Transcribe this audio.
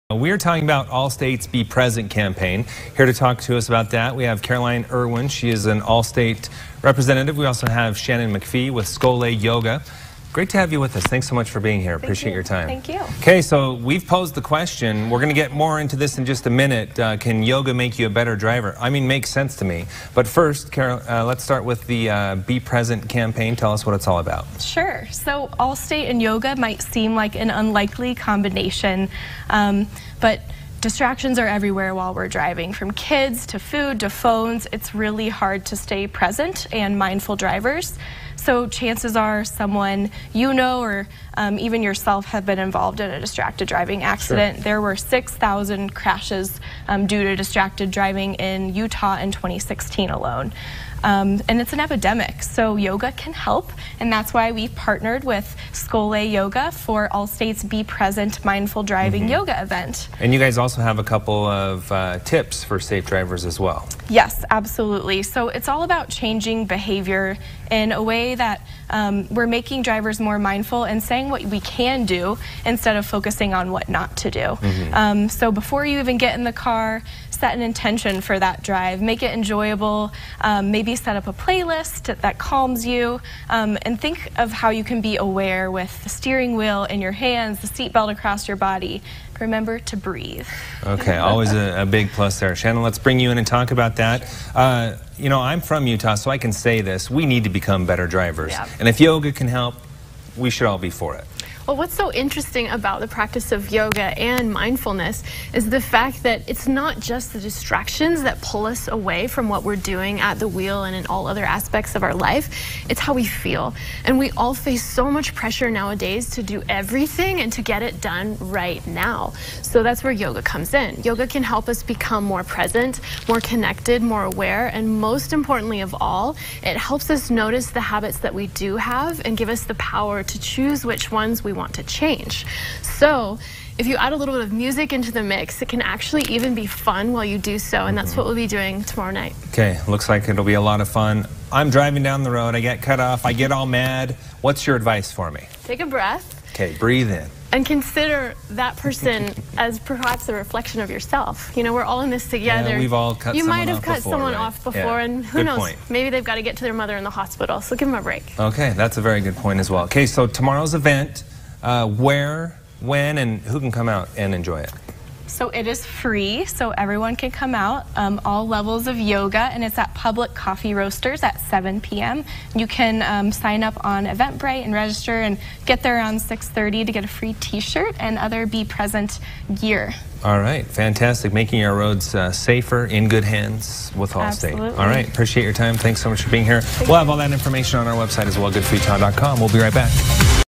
We're talking about Allstate's Be Present campaign. Here to talk to us about that, we have Caroline Irwin. She is an Allstate representative. We also have Shannon McPhee with Skole Yoga. Great to have you with us. Thanks so much for being here. Appreciate your time. Thank you. Okay, so we've posed the question. We're going to get more into this in just a minute. Can yoga make you a better driver? I mean, makes sense to me. But first, Carol, let's start with the Be Present campaign. Tell us what it's all about. Sure. So Allstate and yoga might seem like an unlikely combination, but distractions are everywhere while we're driving, from kids to food to phones. It's really hard to stay present and mindful drivers. So chances are someone you know or even yourself have been involved in a distracted driving accident. Sure. There were 6,000 crashes due to distracted driving in Utah in 2016 alone. And it's an epidemic, so yoga can help, and that's why we partnered with Skole Yoga for Allstate's Be Present Mindful Driving Yoga event. And you guys also have a couple of tips for safe drivers as well. Yes, absolutely. So it's all about changing behavior in a way that we're making drivers more mindful and saying what we can do instead of focusing on what not to do. So before you even get in the car, set an intention for that drive, make it enjoyable, maybe set up a playlist that calms you, and think of how you can be aware with the steering wheel in your hands, the seatbelt across your body. Remember to breathe. Okay, always a big plus there. Shannon, let's bring you in and talk about that. You know, I'm from Utah, so I can say this. We need to become better drivers. Yeah. And if yoga can help, we should all be for it. Well, what's so interesting about the practice of yoga and mindfulness is the fact that it's not just the distractions that pull us away from what we're doing at the wheel and in all other aspects of our life. It's how we feel. And we all face so much pressure nowadays to do everything and to get it done right now. So that's where yoga comes in. Yoga can help us become more present, more connected, more aware, and most importantly of all, it helps us notice the habits that we do have and give us the power to choose which ones we want to change. So if you add a little bit of music into the mix, it can actually even be fun while you do so, and that's what we'll be doing tomorrow night. Okay, looks like it'll be a lot of fun. I'm driving down the road, I get cut off, I get all mad. What's your advice for me? Take a breath. Okay, breathe in. And consider that person as perhaps a reflection of yourself. You know, we're all in this together. Yeah, we've all cut someone off before. You might have cut someone off before, and who knows, maybe they've got to get to their mother in the hospital, so give them a break. Okay, that's a very good point as well. Okay, so tomorrow's event, where, when, and who can come out and enjoy it? So it is free, so everyone can come out, all levels of yoga, and it's at Public Coffee Roasters at 7 p.m. You can sign up on Eventbrite and register and get there around 6:30 to get a free t-shirt and other Be Present gear. All right, fantastic. Making our roads safer, in good hands with Allstate. Absolutely. All right, appreciate your time. Thanks so much for being here. We'll have all that information on our website as well, goodforutah.com. We'll be right back.